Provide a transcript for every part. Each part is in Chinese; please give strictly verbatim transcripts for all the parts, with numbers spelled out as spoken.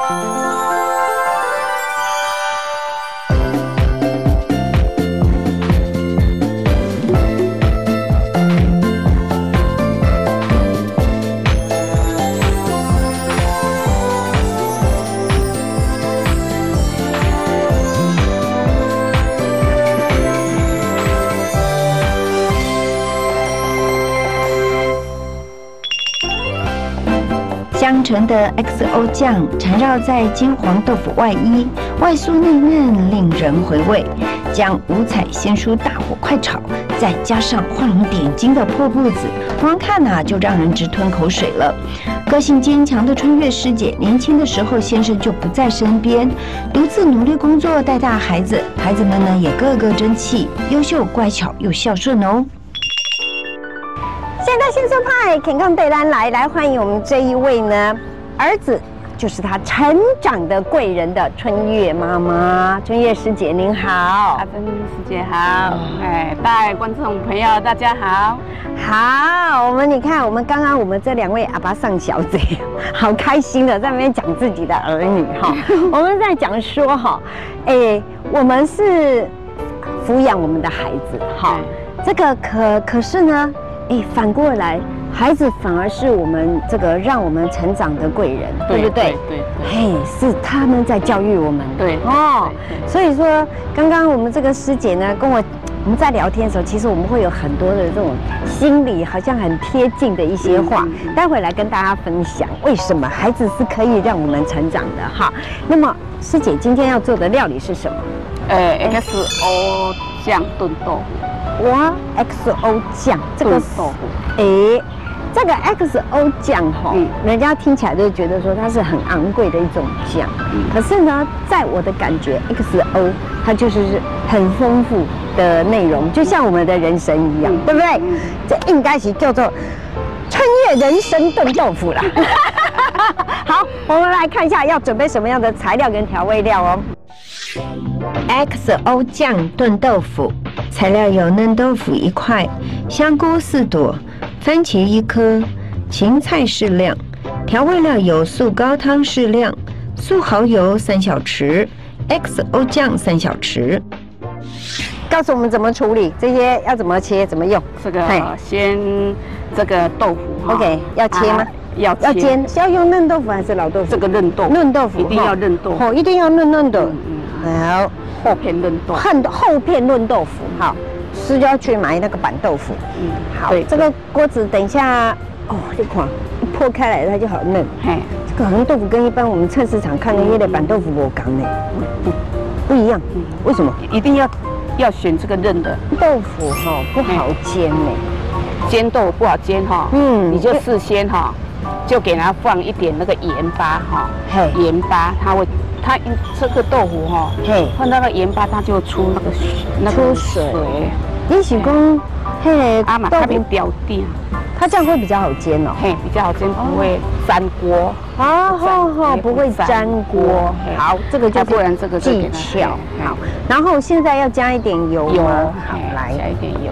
香醇的 X O 酱缠绕在金黄豆腐外衣，外酥内嫩，令人回味。将五彩鲜蔬大火快炒，再加上画龙点睛的破布子，光看呐、啊、就让人直吞口水了。个性坚强的春月师姐，年轻的时候先生就不在身边，独自努力工作带大孩子，孩子们呢也个个争气、优秀、乖巧又孝顺哦。 现代新生派肯康对单来来欢迎我们这一位呢，儿子就是他成长的贵人的春月妈妈，春月师姐您好， 阿芬师姐好，哎，大家观众朋友大家好， 好，我们你看我们刚刚我们这两位阿爸上小姐，好开心的在那边讲自己的儿女哈，我们在讲说哈，哎，我们是抚养我们的孩子哈，这个可可是呢。哎，反过来，孩子反而是我们这个让我们成长的贵人，对不对？ 对对。 嘿，是他们在教育我们。 对哦，所以说，刚刚我们这个师姐呢，跟我我们在聊天的时候，其实我们会有很多的这种心里好像很贴近的一些话，待会来跟大家分享为什么孩子是可以让我们成长的哈。那么，师姐今天要做的料理是什么？ 呃 ，X O 酱炖豆腐。 哇 ，X O 酱这个豆腐， 哎，这个 X O 酱哈，嗯、人家听起来就觉得说它是很昂贵的一种酱，嗯、可是呢，在我的感觉 ，X O 它就是很丰富的内容，就像我们的人参一样，嗯、对不对？嗯、这应该是叫做春月人参炖豆腐啦。好，我们来看一下要准备什么样的材料跟调味料哦。 X O 酱炖豆腐，材料有嫩豆腐一块、香菇四朵、番茄一颗、芹菜适量。调味料有素高汤适量、素蚝油三小匙、X O 酱三小匙。 告诉我们怎么处理这些，要怎么切，怎么用？ 这个先这个豆腐 ，OK， 要切吗？啊要要煎，是要用嫩豆腐还是老豆腐？ 这个嫩豆腐， 嫩豆腐一定要嫩豆腐， 哦，一定要嫩嫩的。 嗯，好，厚片嫩豆腐， 厚厚片嫩豆腐，好，是要去买那个板豆腐。嗯，好，这个锅子等一下，哦，这款一破开来它就好嫩。嘿，这个红豆腐跟一般我们菜市场看的那个板豆腐不同呢，不不一样。嗯，为什么？ 一定要要选这个嫩的豆腐哈，不好煎呢。 煎豆腐不好煎哈，嗯，你就事先哈。就给它放一点那个盐巴哈，盐巴它会，它这个豆腐哈，放那个盐巴它就出那个那个水。 你是讲，嘿， 阿妈它变掉掉， 它这样会比较好煎哦， 嘿，比较好煎，不会粘锅。 好好好，不会粘锅。好，这个就是不然这个技巧。好，然后现在要加一点油吗？好，来加一点油，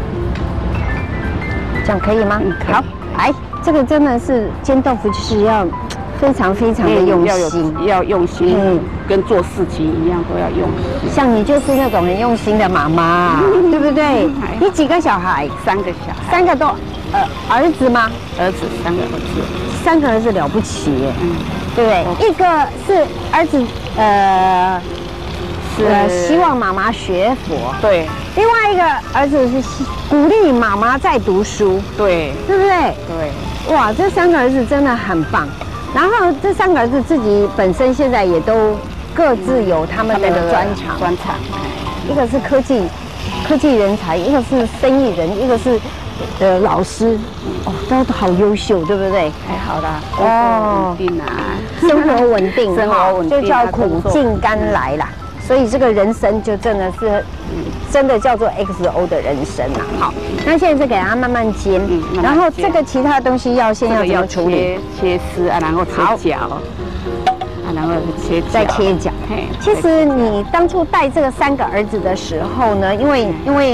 这样可以吗？好，来。这个真的是煎豆腐，就是要非常非常的用心， 要用心，嗯，跟做事情一样都要用心。 像你就是那种很用心的妈妈，对不对？你几个小孩？ 三个小孩， 三个都呃儿子吗？ 儿子，三个儿子， 三个儿子了不起耶，嗯，对不对？一个是儿子，呃。呃，希望妈妈学佛， 对。 另外一个儿子是鼓励妈妈在读书， 对， 对不对？ 对。 哇，这三个儿子真的很棒。然后这三个儿子自己本身现在也都各自有他们的专长， 专长。 一个是科技科技人才，一个是生意人，一个是呃老师，哦，都好优秀，对不对？ 太好了，哦，稳定啊， 生活稳定， 生活稳定， 就叫苦尽甘来啦。所以这个人生就真的是，真的叫做 X O 的人生啊。好，那现在是给它慢慢煎，嗯、慢慢煎然后这个其他东西要先要怎么处理？ 切丝啊，然后切角，啊，然后切角， 再切角。其实你当初带这个三个儿子的时候呢，因为因为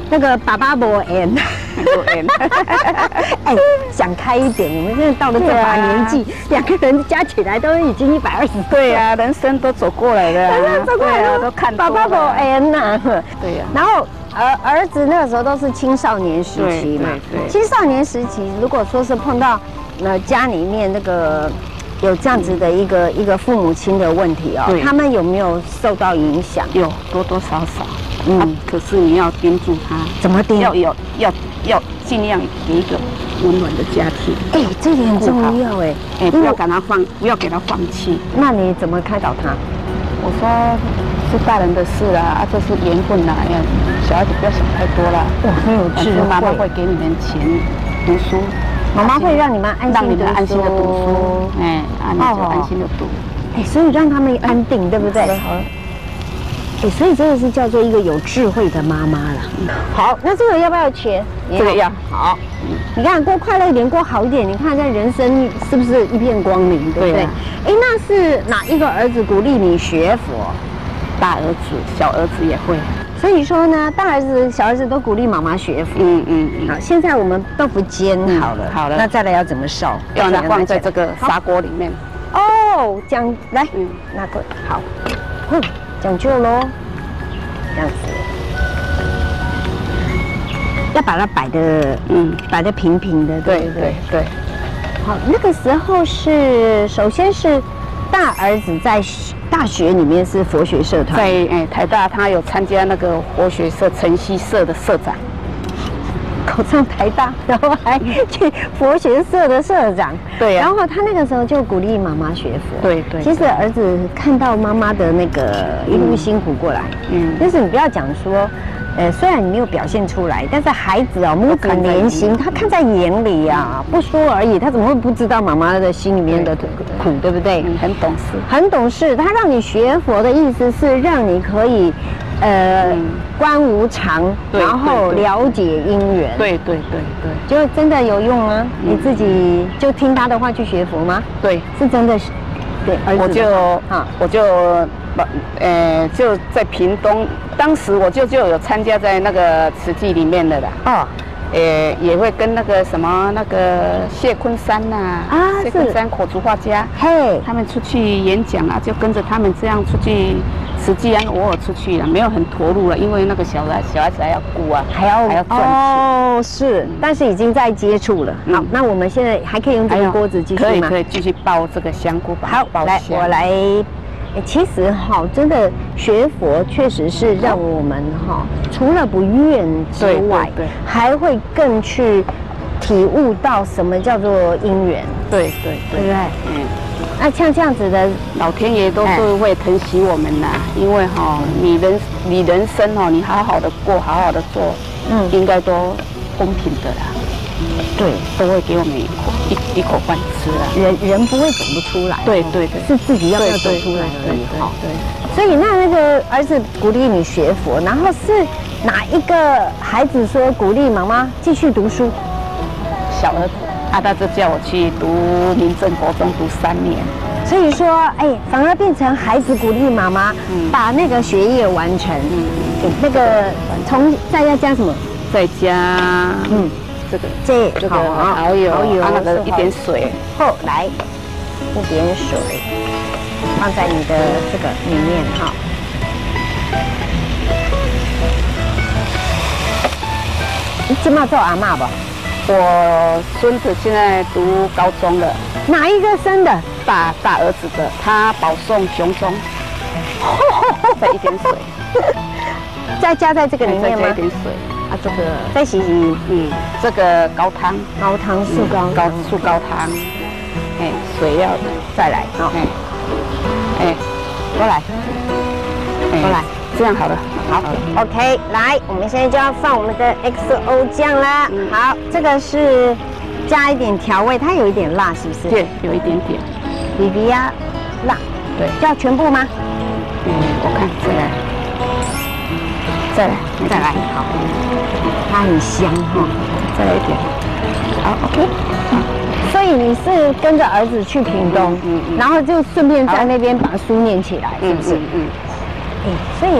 那个爸爸不 N， 不 N， 哎，想开一点，我们现在到了这把年纪，两、啊、个人加起来都已经一百二十岁。 对呀、啊，人生都走过来了、啊， 走过来了、啊、 都看爸爸不 N 呐。 对呀、啊， 然后儿儿子那个时候都是青少年时期嘛， 对对对青少年时期如果说是碰到呃家里面那个。有这样子的一个一个父母亲的问题哦，他们有没有受到影响？ 有，多多少少。嗯、啊，可是你要盯住他， 怎么盯？ 要有要要尽量给一个温暖的家庭。 哎、欸，这点很重要哎。 哎、欸，不要给他放，不要给他放弃。 那你怎么开导他？ 我说是大人的事啦，啊，这是缘分啦，哎呀，小孩子不要想太多啦。 哇，很有智慧。 妈妈会给你们钱读书。 妈妈会让你们安心让你们安心的读书，哎，啊，你就安心的读， 哎，所以让他们安定，对不对？好。哎，所以真的是叫做一个有智慧的妈妈了。好，那这个要不要切？ 这个要。 好，你看过快乐一点，过好一点，你看在人生是不是一片光明，对不对？哎，那是哪一个儿子鼓励你学佛？ 大儿子、小儿子也会。 所以说呢，大儿子、小儿子都鼓励妈妈学佛。嗯嗯嗯。好，现在我们豆腐煎好了，好了，那再来要怎么烧？ 要放在这个砂锅里面。 哦，讲来，嗯，那个好，嗯，讲究喽，这样子，要把它摆的，嗯，摆的平平的，对对对对。好，那个时候是，首先是大儿子在大学里面是佛学社团， 在哎台大他有参加那个佛学社晨曦社的社长， 考上台大，然后还去佛学社的社长， 对呀、啊。 然后他那个时候就鼓励妈妈学佛， 对对。 其实儿子看到妈妈的那个一路辛苦过来，嗯，但是你不要讲说。呃，虽然你没有表现出来，但是孩子哦，母子连心，他看在眼里呀、啊，不说而已，他怎么会不知道妈妈的心里面的苦，对不对？ 嗯，很懂事， 很懂事。他让你学佛的意思是让你可以，呃，嗯、观无常，然后了解因缘。 对对对对， 就真的有用吗？嗯、你自己就听他的话去学佛吗？ 对， 是真的是。对， 我就啊，我就呃，就在屏东，当时我就就有参加在那个慈济里面的啦。哦，呃，也会跟那个什么那个谢坤山呐，啊，谢坤山口足画家，嘿，他们出去演讲啊，就跟着他们这样出去。慈济啊，偶尔出去了，没有很投入了，因为那个小孩小孩子还要顾啊，还要还要赚钱。 哦，是，嗯、但是已经在接触了。好，嗯、那我们现在还可以用这个锅子继续吗？ 可以可以继续爆这个香菇吧。 好，来我来。其实哈，真的学佛确实是让我们哈，除了不怨之外，对，还会更去体悟到什么叫做因缘。 对对对，对不对？嗯。 那像这样子的， 老天爷都是会疼惜我们的，因为哈，你人你人生哦，你好好的过，好好的做，嗯，应该都公平的啦。对，都会给我们一口一一口饭吃啦。 人人不会走不出来， 对对对， 是自己要不要走出来而已。 好，对。 所以那那个儿子鼓励你学佛，然后是哪一个孩子说鼓励妈妈继续读书？ 小儿子。啊，他就叫我去读民政国中读三年， 所以说，哎，反而变成孩子鼓励妈妈把那个学业完成。嗯，那个从再要加什么？ 再加嗯，这个这这个蚝油，蚝油，那个一点水， 后来一点水放在你的这个里面哈。你今嘛做阿嬷吧？ 我孙子现在读高中了， 哪一个生的？ 大大儿子的，他保送雄中，再一点水， 再加在这个里面吗？ 再加一点水啊，这个再洗洗， 嗯，这个高汤， 高汤素高高素高汤，哎，水要再来，好，哎，哎，过来，过来，这样好了。 好 ，OK， 来，我们现在就要放我们的 X O 酱啦。嗯、好，这个是加一点调味，它有一点辣，是不是？ 对，有一点点。 比比呀，辣。对。要全部吗？ 嗯，我看再来，再来，再来。好， 它很香哈、哦， 再来一点。好 ，OK。 所以你是跟着儿子去屏东，嗯嗯、然后就顺便在那边把书念起来，是不是？嗯嗯。哎、嗯，所以。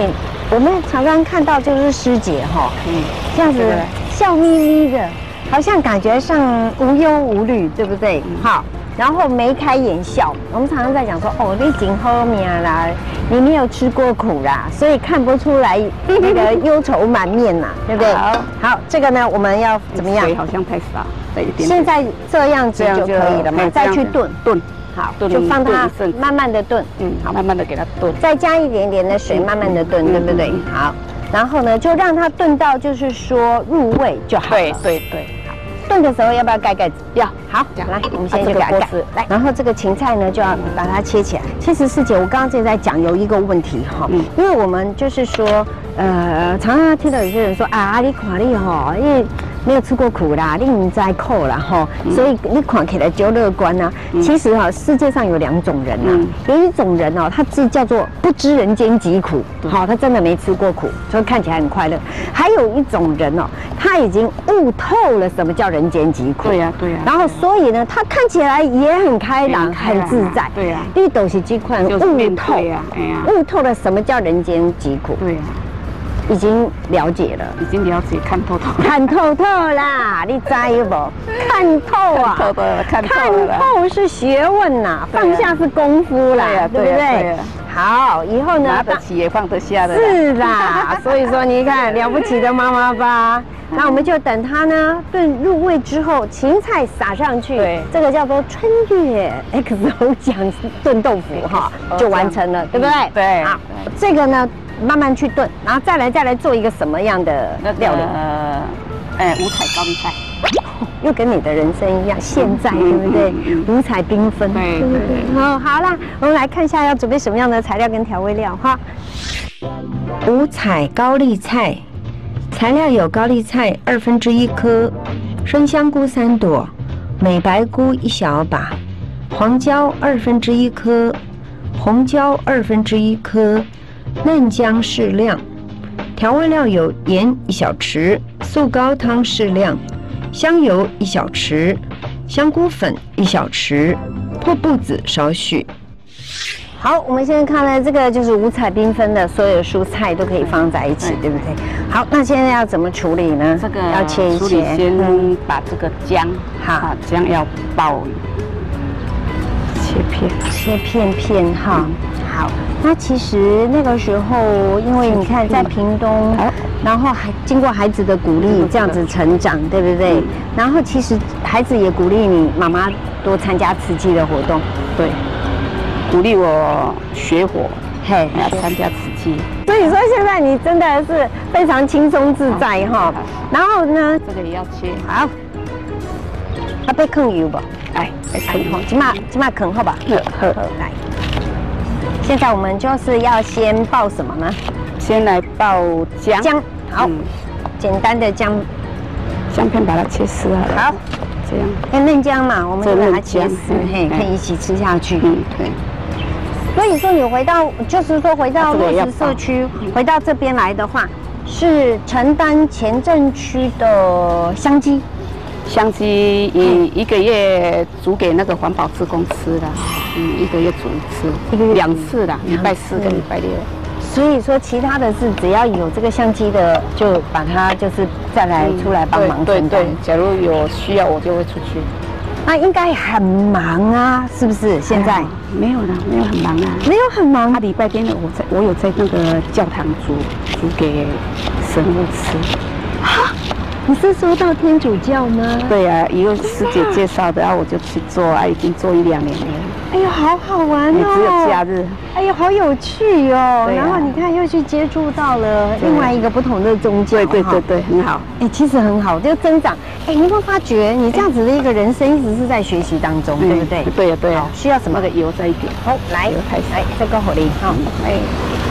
我们常常看到就是师姐哈，嗯，这样子笑眯眯的，好像感觉上无忧无虑，对不对？好。然后眉开眼笑，我们常常在讲说，哦，你真好命啦，你没有吃过苦啦，所以看不出来那个忧愁满面呐，对不对？好，好，这个呢，我们要怎么样？ 水好像太少，再一点。 现在这样子就可以了嘛，再去炖炖， 好，就放它慢慢的炖， 嗯，好，慢慢的给它炖， 再加一点点的水，慢慢的炖，对不对？好，然后呢，就让它炖到就是说入味就好了。 对对对。 炖的时候要不要盖盖子？ 要。 好，来，我们先就给它盖。来，然后这个芹菜呢，就要把它切起来。其实师姐，我刚刚就在讲有一个问题哈，因为我们就是说，呃，常常听到有些人说啊，你看你哈，因为没有吃过苦啦，你唔知苦啦哈，所以你看起来就乐观啊。其实哈，世界上有两种人呐，有一种人哦，他是叫做不知人间疾苦，好，他真的没吃过苦，所以看起来很快乐。还有一种人哦，他已经悟透了什么叫人间疾苦。 对呀，对呀。 然后所以呢，他看起来也很开朗、很自在。 对呀。 绿斗是这块悟透呀，悟透了什么叫人间疾苦。 对呀。 已经了解了， 已经了解，看透透， 看透透啦！你知有不？看透啊， 看透了，看透了。 看透是学问呐，放下是功夫啦，对不对？好，以后呢， 拿得起也放得下的。 是啦，所以说你看了不起的妈妈吧。那我们就等它呢炖入味之后，芹菜撒上去，对，这个叫做春月 X O 酱炖豆腐哈，就完成了，对不对？ 对。 好，这个呢。慢慢去炖，然后再来再来做一个什么样的料理？ 呃，哎，五彩高丽菜， 又跟你的人生一样，现在对不对？五彩缤纷， 对对对。 哦，好啦，我们来看一下要准备什么样的材料跟调味料哈。 五彩高丽菜，材料有高丽菜二分之一颗，生香菇三朵，美白菇一小把，黄椒二分之一颗，红椒二分之一颗。嫩姜适量，调味料有盐一小匙，素高汤适量，香油一小匙，香菇粉一小匙，破布子少许。 好，我们现在看了这个就是五彩缤纷的，所有蔬菜都可以放在一起，对不对？好，那现在要怎么处理呢？ 这个要切一切， 先把这个姜， 好， 姜要爆，切片， 切片片哈。好，那其实那个时候，因为你看在屏东，然后还经过孩子的鼓励，这样子成长，对不对？然后其实孩子也鼓励你妈妈多参加慈济的活动， 对，鼓励我学火，嘿，要参加慈济。 所以说现在你真的是非常轻松自在哈。然后呢， 这个也要切， 好，要被坑油不？ 哎，被坑好，起码起码坑好吧？ 好， 来。现在我们就是要先爆什么呢？ 先来爆姜。 姜，好，嗯、简单的姜， 姜片把它切丝好了。 好， 这样。 跟嫩姜嘛，我们就把它切丝，嘿，可以一起吃下去。 嗯，对。 所以说你回到，就是说回到落实社区，回到这边来的话，是承担前镇区的香鸡。 香鸡一一个月煮给那个环保志工吃的，嗯，一个月煮一次，一个月两次的，礼拜四跟礼拜六。 所以说，其他的是只要有这个香鸡的，就把它就是再来出来帮忙。 对对，假如有需要，我就会出去。 那应该很忙啊，是不是？现在没有啦，没有很忙啊， 没有很忙。 他礼拜天我在，我有在那个教堂煮煮给神父吃。 哈。你是收到天主教吗？ 对呀、啊，一个师姐介绍的，然后我就去做啊，已经做一两年了。 哎呦，好好玩哦！ 只有假日。 哎呦，好有趣哦！啊、然后你看，又去接触到了另外一个不同的宗教。 对对对对，很好。 哎，其实很好，就增长。哎，你有没有发觉，你这样子的一个人生一直是在学习当中，对不对？ 对呀对呀。 需要什么？ 那个油再一点。 好，来，来，这个好哩，好，哎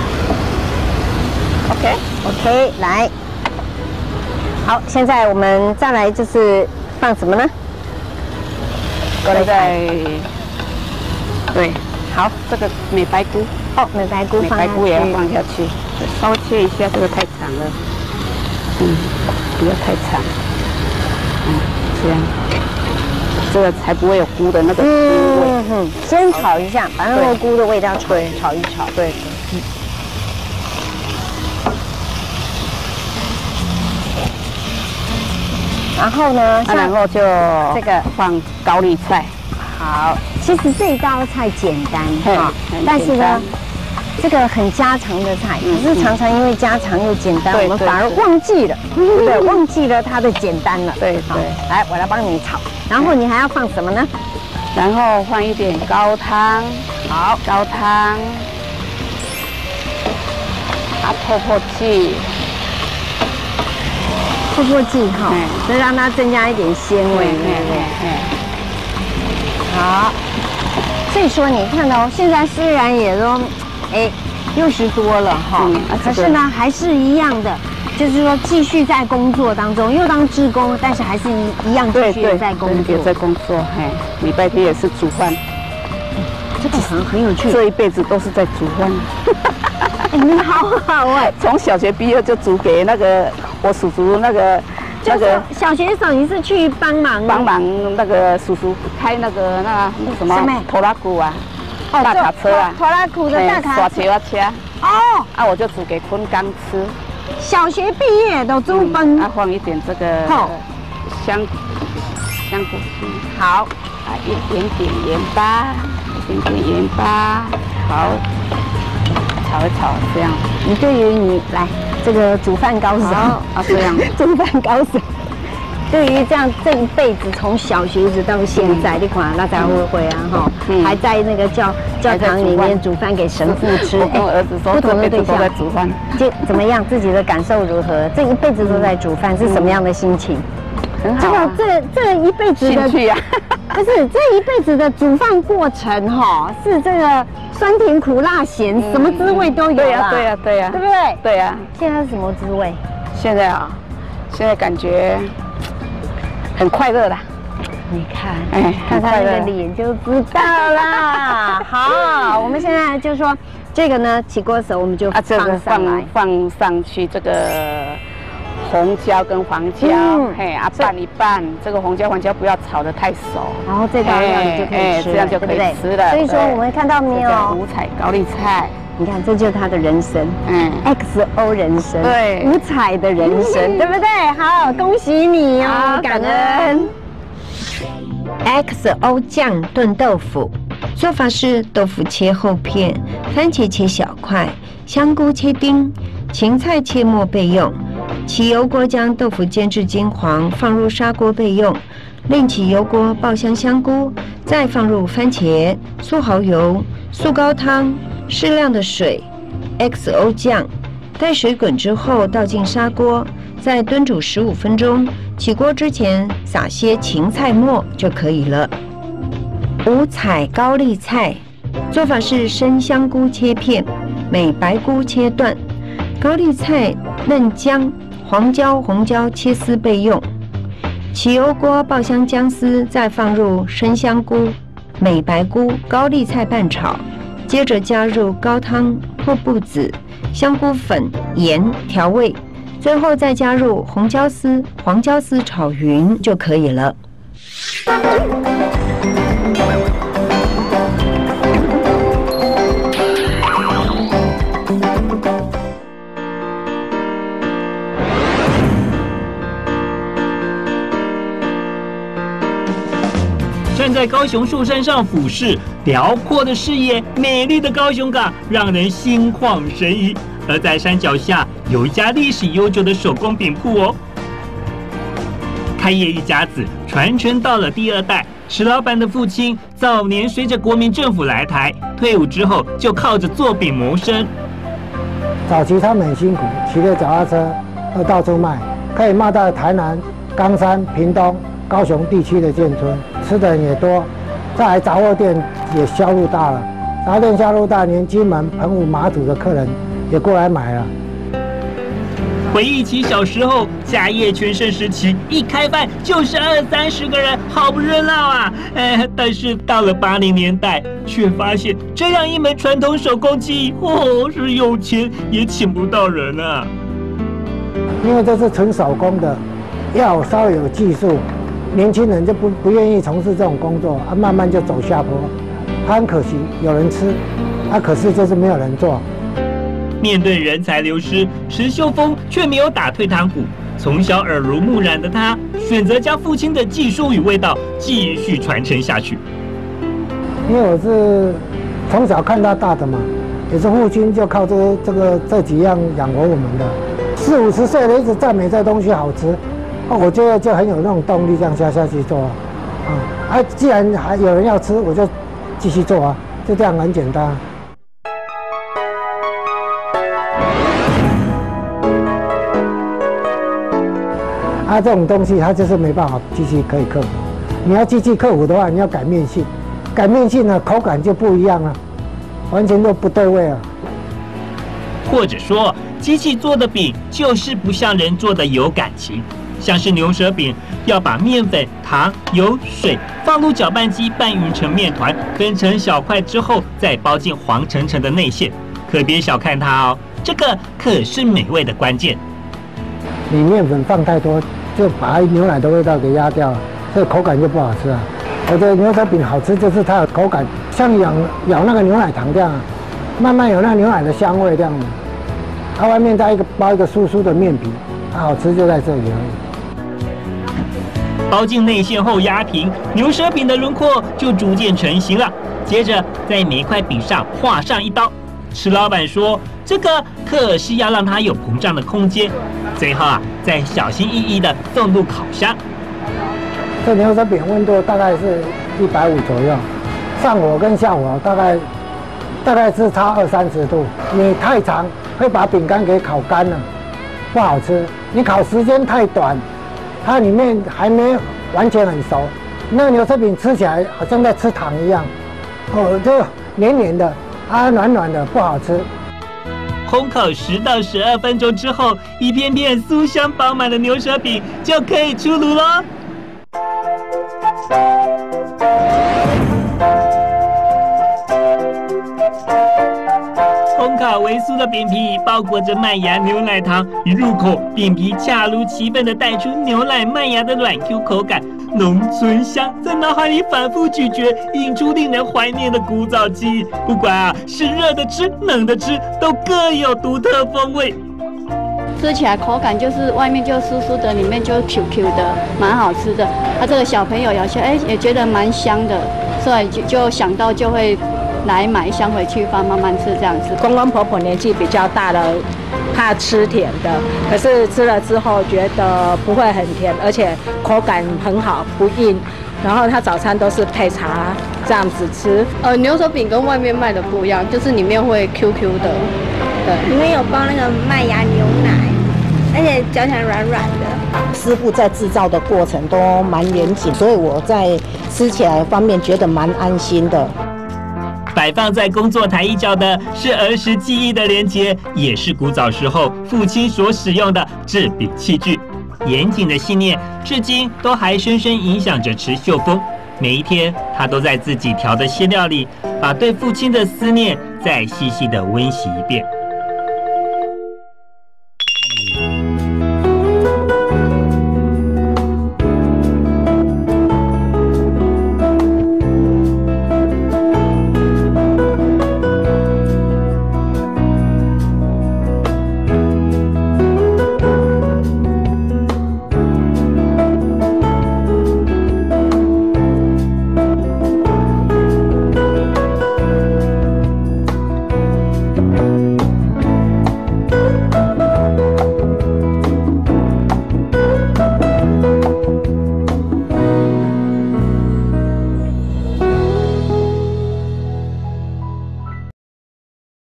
，OK OK， 来。好，现在我们再来就是放什么呢？ 过来再，对，好，这个美白菇， 哦，美白菇， 美白菇也要放下去，稍微切一下，这个太长了，嗯，不要太长，嗯，这样，这个才不会有菇的那个腥味。 嗯哼，先炒一下，把那个菇的味道炒炒一炒， 对。 然后呢， 然后就这个放高丽菜。 好，其实这一道菜简单哈，但是呢，这个很家常的菜，可是常常因为家常又简单，我们反而忘记了，对，忘记了它的简单了。 对对， 来，我来帮你炒。然后你还要放什么呢？ 然后放一点高汤。好，高汤，啊，泡泡剂。 泡泡剂哈，所以让它增加一点鲜味，对不对？好，所以说你看到现在虽然也都，哎，六十多了哈，可是呢还是一样的，就是说继续在工作当中，又当志工，但是还是一一样继续在工作， 也在工作，嘿，礼拜天也是煮饭， 这个很很有趣， 这一辈子都是在煮饭。 你好好哎， 从小学毕业就煮给那个我叔叔那个。 那个小学时候你是去帮忙帮忙那个叔叔开那个那那什么拖拉库啊，大卡车啊， 拖拉库的大卡车，刷车车。哦，啊，我就煮给坤刚吃。 小学毕业都煮饭， 啊，放一点这个香香菇丝，好，啊，一点点盐巴，一点点盐巴，好，炒一炒这样。 你对于你来。这个煮饭高手啊， 这样煮饭高手。对于这样这一辈子，从小学一直到现在，你看那才会会啊哈，还在那个教教堂里面煮饭给神父吃。 我跟我儿子说，不同的对象在煮饭， 这怎么样？自己的感受如何？这一辈子都在煮饭，是什么样的心情？ 很好。 这个这这一辈子的兴趣啊， 不是这一辈子的煮饭过程哈，是这个。酸甜苦辣咸，什么滋味都有啦。 对呀，对呀，对呀， 对不对？ 对呀。 现在是什么滋味？ 现在啊，现在感觉很快乐啦。 你看，哎，看他那个脸就知道啦。好，我们现在就说这个呢，起锅的时候我们就放上来， 放上去这个红椒跟黄椒，嘿啊拌一拌，这个红椒黄椒不要炒得太熟， 然后这道料你就可以吃， 这样就可以吃了。 所以说我们看到没有？ 五彩高丽菜， 你看这就是他的人生，嗯 ，X O 人生，对，五彩的人生，对不对？好，恭喜你哦，感恩。 X O 酱炖豆腐做法是：豆腐切厚片，番茄切小块，香菇切丁，芹菜切末备用。起油锅将豆腐煎至金黄，放入砂锅备用。另起油锅爆香香菇，再放入番茄、素蚝油、素高汤、适量的水、X O 酱。待水滚之后，倒进砂锅，再炖煮十五分钟。起锅之前撒些芹菜末就可以了。五彩高丽菜做法是：生香菇切片，美白菇切段，高丽菜、嫩姜、黄椒、红椒切丝备用。起油锅爆香姜丝，再放入生香菇、美白菇、高丽菜拌炒，接着加入高汤、破布子、香菇粉、盐调味，最后再加入红椒丝、黄椒丝炒匀就可以了。 站在高雄树山上俯视，辽阔的视野，美丽的高雄港，让人心旷神怡。而在山脚下有一家历史悠久的手工饼铺哦。开业一甲子，传承到了第二代。石老板的父亲早年随着国民政府来台，退伍之后就靠着做饼谋生。 早期他们很辛苦，骑着脚踏车要到处卖，可以卖到台南、冈山、屏东、高雄地区的眷村，吃的人也多。再来杂货店也销路大了，杂货店销路大，连金门、澎湖、马祖的客人也过来买了。 回忆起小时候家业全盛时期，一开饭就是二三十个人，好不热闹啊！哎，但是到了八零年代，却发现这样一门传统手工技艺，哦，是有钱也请不到人啊。 因为这是纯手工的，要稍微有技术，年轻人就不不愿意从事这种工作，啊，慢慢就走下坡。他很可惜，有人吃，啊，可是就是没有人做。 面对人才流失，石秀峰却没有打退堂鼓。 从小耳濡目染的他，选择将父亲的技术与味道继续传承下去。 因为我是从小看他大的嘛，也是父亲就靠这这个这几样养活我们的。四五十岁了，一直赞美这东西好吃，我觉得就很有那种动力，这样下下去做啊。啊，既然还有人要吃，我就继续做啊，就这样很简单。啊，这种东西它就是没办法机器可以克服。你要机器克服的话，你要改面性，改面性呢，口感就不一样了，完全都不对味了。 或者说，机器做的饼就是不像人做的有感情。像是牛舌饼，要把面粉、糖、油、水放入搅拌机拌匀成面团，分成小块之后，再包进黄澄澄的内馅。可别小看它哦，这个可是美味的关键。 你面粉放太多，就把牛奶的味道给压掉了，所以口感就不好吃啊。我的牛舌饼好吃，就是它的口感像咬咬那个牛奶糖这样，慢慢有那牛奶的香味这样的。它外面再一个包一个酥酥的面皮，它好吃就在这里而已。 包进内馅后压平，牛舌饼的轮廓就逐渐成型了。接着在每一块饼上划上一刀。石老板说，这个可是要让它有膨胀的空间。最后啊，再小心翼翼地送入烤箱。 这牛舌饼温度大概是一百五左右，上火跟下火大概大概是差二三十度。你太长会把饼干给烤干了，不好吃。你烤时间太短，它里面还没完全很熟，那个牛舌饼吃起来好像在吃糖一样，哦，就黏黏的，啊，软软的，不好吃。 烘烤十到十二分钟之后，一片片酥香饱满的牛舌饼就可以出炉了。烘烤微酥的饼皮包裹着麦芽牛奶糖，一入口，饼皮恰如其分地带出牛奶麦芽的软 Q 口感，浓醇香在脑海里反复咀嚼，引出令人怀念的古早记忆。不管啊是热的吃，冷的吃，都各有独特风味。 吃起来口感就是外面就酥酥的，里面就 Q Q 的，蛮好吃的。啊，这个小朋友有些哎也觉得蛮香的，所以就就想到就会来买一箱回去放，慢慢吃这样子。 公公婆婆年纪比较大了，怕吃甜的，可是吃了之后觉得不会很甜，而且口感很好，不硬。然后他早餐都是配茶这样子吃。 呃，牛舌饼跟外面卖的不一样，就是里面会 Q Q 的，对， 里面有包那个麦芽牛奶，而且嚼起来软软的。 师傅在制造的过程都蛮严谨，所以我在吃起来方面觉得蛮安心的。 摆放在工作台一角的是儿时记忆的连结，也是古早时候父亲所使用的制饼器具。严谨的信念，至今都还深深影响着池秀峰。每一天，他都在自己调的馅料里，把对父亲的思念再细细的温习一遍。